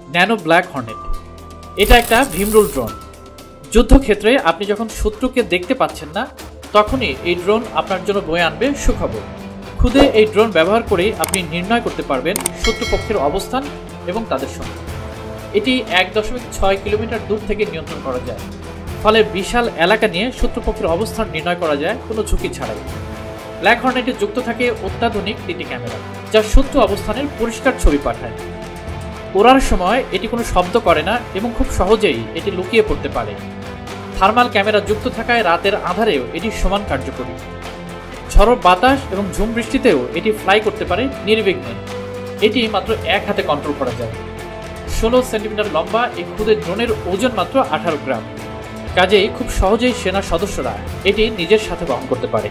Nano black Hornet. এটা একটা ভীমরুল drone. যুদ্ধক্ষেত্রে আপনি যখন শত্রুকে দেখতে পাচ্ছেন না, তখনই এই ড্রোন আপনার জন্য বয়ে আনবে সুখবর। খুদে এই ড্রোন ব্যবহার করে আপনি নির্ণয় করতে পারবেন শত্রুপক্ষের অবস্থান এবং তাদের সংখ্যা। এটি 1.6 কিলোমিটার দূর থেকে নিয়ন্ত্রণ করা যায়, ফলে বিশাল এলাকা নিয়ে শত্রুপক্ষের অবস্থান নির্ণয় করা যায় কোনো ঝুঁকি ছাড়াই। ব্ল্যাক হর্নেটে যুক্ত থাকে অত্যাধুনিক 3টি ক্যামেরা, যা শত্রু অবস্থানের পরিষ্কার ছবি পাঠায়। ওড়ার সময় এটি কোনো শব্দ করে না এবং খুব সহজেই এটি লুকিয়ে পড়তে পারে। থার্মাল ক্যামেরা যুক্ত থাকায় রাতের আঁধারেও এটি সমান কার্যকরী। ঝড়ো বাতাস এবং ঝুম বৃষ্টিতেও এটি ফ্লাই করতে পারে নির্বিঘ্নে। এটি মাত্র এক হাতে কন্ট্রোল করা যায়। 16 সেন্টিমিটার লম্বা এই খুদে ড্রোনের ওজন মাত্র 18 গ্রাম। কাজেই খুব সহজেই সেনা সদস্যরা এটি নিজের সাথে বহন করতে পারে।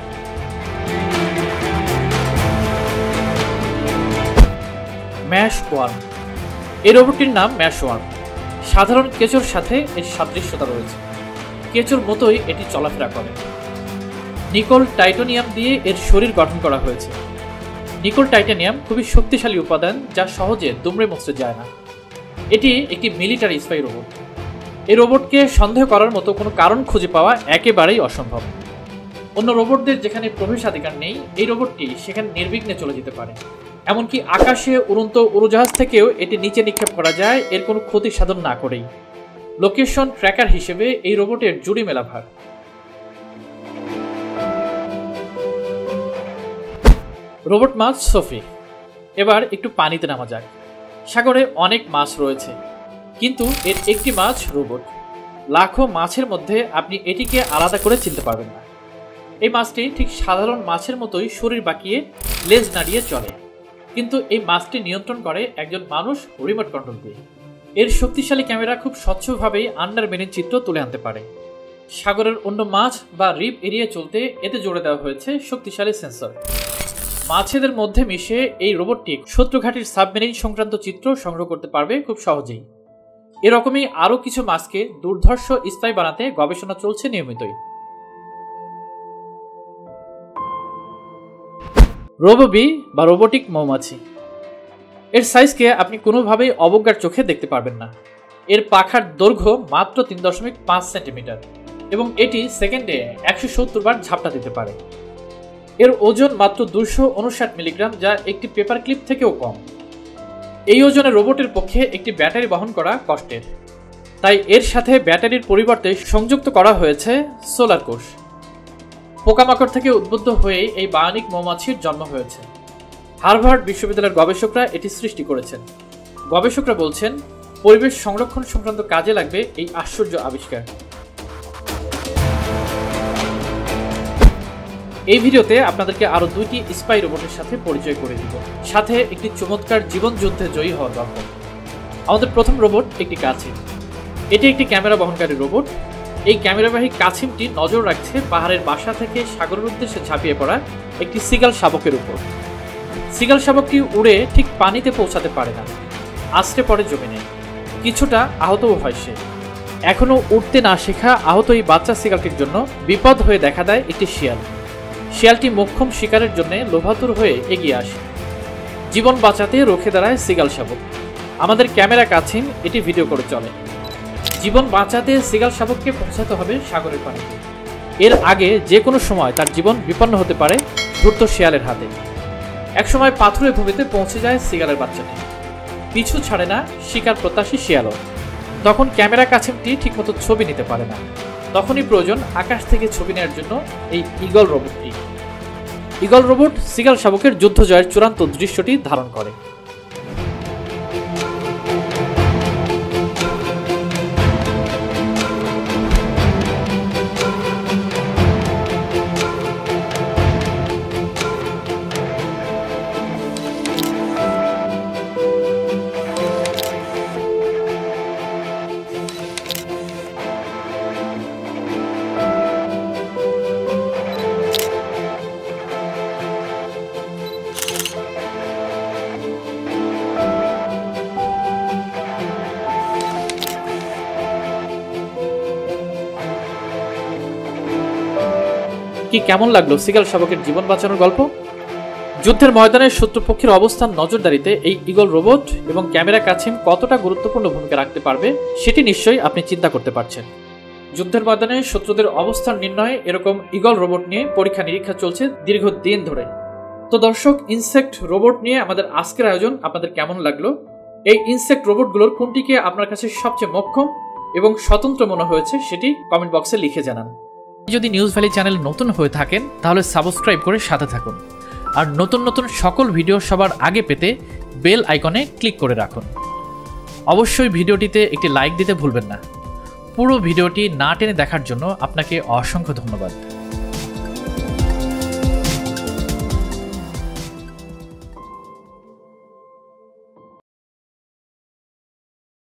Meshworm. এই রোবটটির নাম ম্যাশ ওয়ার্ম। সাধারণ কেঁচোর সাথে এর সাদৃশ্যতা রয়েছে। কেঁচোর মতোই এটি চলাফেরা করে। নিকল টাইটানিয়াম দিয়ে এর শরীর গঠন করা হয়েছে। নিকল টাইটানিয়াম খুবই শক্তিশালী উপাদান, যা সহজে দুমড়ে মুচড়ে যায় না। এটি একটি মিলিটারি স্পাই রোবট। এই রোবটকে সন্দেহ করার মতো কোনো কারণ খুঁজে পাওয়া একেবারেই অসম্ভব। অন্য রোবটদের যেখানে প্রবেশাধিকার নেই, এই রোবটটি সেখানে নির্বিঘ্নে চলে যেতে পারে। এমনকি আকাশে উড়ন্ত উড়োজাহাজ থেকেও এটি নিচে নিক্ষেপ করা যায় এর কোনো ক্ষতি সাধন না করেই। লোকেশন ট্র্যাকার হিসেবে এই রোবটের জুড়ি মেলা ভার। রোবট মাছ সোফি। এবার একটু পানিতে নামা যাক। সাগরে অনেক মাছ রয়েছে, কিন্তু এর একটি মাছ রোবট। লাখো মাছের মধ্যে আপনি এটিকে আলাদা করে চিনতে পারবেন না। এই মাছটি ঠিক সাধারণ মাছের মতোই শরীর বাঁকিয়ে লেজ নাড়িয়ে চলে, কিন্তু এই মাছটি নিয়ন্ত্রণ করে একজন মানুষ রিমোট কন্ট্রোল দিয়ে। এর শক্তিশালী ক্যামেরা খুব স্বচ্ছভাবেই আন্ডারমেরিন চিত্র তুলে আনতে পারে। সাগরের অন্য মাছ বা রিপ এড়িয়ে চলতে এতে জোড়ে দেওয়া হয়েছে শক্তিশালী সেন্সর। মাছেদের মধ্যে মিশে এই রোবটটি শত্রুঘাটির সাবমেরিন সংক্রান্ত চিত্র সংগ্রহ করতে পারবে খুব সহজেই। এরকমই আরও কিছু মাছকে দুর্ধর্ষ স্পাই বানাতে গবেষণা চলছে নিয়মিতই। রোবোবি বা রোবোটিক মৌমাছি। এর সাইজকে আপনি কোনোভাবেই অবজ্ঞার চোখে দেখতে পারবেন না। এর পাখার দৈর্ঘ্য মাত্র 3.5 সেন্টিমিটার এবং এটি সেকেন্ডে 170 বার ঝাপটা দিতে পারে। এর ওজন মাত্র 259 মিলিগ্রাম, যা একটি পেপার ক্লিপ থেকেও কম। এই ওজনের রোবটের পক্ষে একটি ব্যাটারি বহন করা কষ্টের, তাই এর সাথে ব্যাটারির পরিবর্তে সংযুক্ত করা হয়েছে সোলার কোষ। পোকামাকড় থেকে উদ্বুদ্ধ হয়ে এই বায়োনিক মৌমাছির জন্ম হয়েছে। হার্ভার্ড বিশ্ববিদ্যালয়ের গবেষকরা এটি সৃষ্টি করেছেন। গবেষকরা বলছেন পরিবেশ সংরক্ষণ সংক্রান্ত কাজে লাগবে এই আশ্চর্য আবিষ্কার। এই ভিডিওতে আপনাদেরকে আরো 2টি স্পাই রোবটের সাথে পরিচয় করে দিব, সাথে একটি চমৎকার জীবন যুদ্ধে জয়ী হওয়ার গল্প। আমাদের প্রথম রোবট একটি কাছিম। এটি একটি ক্যামেরা বহনকারী রোবট। এই ক্যামেরাবাহী কাছিমটি নজর রাখছে পাহাড়ের বাসা থেকে সাগরের উদ্দেশ্যে ঝাঁপিয়ে পড়া একটি সিগাল শাবকের উপর। সিগাল শাবকটি উড়ে ঠিক পানিতে পৌঁছাতে পারে না, আছড়ে পড়ে জমিনে। কিছুটা আহতও হয় সে। এখনও উঠতে না শেখা আহত এই বাচ্চা সিগালটির জন্য বিপদ হয়ে দেখা দেয় একটি শিয়াল। শিয়ালটি মোক্ষম শিকারের জন্য লোভাতুর হয়ে এগিয়ে আসে। জীবন বাঁচাতে রুখে দাঁড়ায় সিগাল শাবক। আমাদের ক্যামেরা কাছিম এটি ভিডিও করে চলে। জীবন বাঁচাতে সিগাল শাবককে পৌঁছাতে হবে সাগরের পানিতে। এর আগে যে কোনো সময় তার জীবন বিপন্ন হতে পারে দ্রুত শিয়ালের হাতে। একসময় পাথুরে ভূমিতে পৌঁছে যায় সিগালের বাচ্চাটি। পিছু ছাড়ে না শিকার প্রত্যাশী শিয়ালও। তখন ক্যামেরা কাছিমটি ঠিকমতো ছবি নিতে পারে না। তখনই প্রয়োজন আকাশ থেকে ছবি নেওয়ার জন্য এই ঈগল রোবটটি। ঈগল রোবট সিগাল শাবকের যুদ্ধ জয়ের চূড়ান্ত দৃশ্যটি ধারণ করে। কি কেমন লাগলো সিগাল শাবকের জীবন বাঁচানোর গল্প? যুদ্ধের ময়দানে শত্রুপক্ষের অবস্থান নজরদারিতে এই ঈগল রোবট এবং ক্যামেরা কাছিম কতটা গুরুত্বপূর্ণ ভূমিকা রাখতে পারবে সেটি নিশ্চয়ই আপনি চিন্তা করতে পারছেন। যুদ্ধের ময়দানে শত্রুদের অবস্থান নির্ণয়ে এরকম ঈগল রোবট নিয়ে পরীক্ষা নিরীক্ষা চলছে দীর্ঘদিন ধরে। তো দর্শক, ইনসেক্ট রোবট নিয়ে আমাদের আজকের আয়োজন আপনাদের কেমন লাগলো? এই ইনসেক্ট রোবটগুলোর কোনটিকে আপনার কাছে সবচেয়ে মোক্ষম এবং স্বতন্ত্র মনে হয়েছে সেটি কমেন্ট বক্সে লিখে জানান। যদি নিউজ ভ্যালি চ্যানেল নতুন হয়ে থাকেন তাহলে সাবস্ক্রাইব করে সাথে থাকুন, আর নতুন নতুন সকল ভিডিও সবার আগে পেতে বেল আইকনে ক্লিক করে রাখুন। অবশ্যই ভিডিওটিতে একটি লাইক দিতে ভুলবেন না। পুরো ভিডিওটি না টেনে দেখার জন্য আপনাকে অসংখ্য ধন্যবাদ।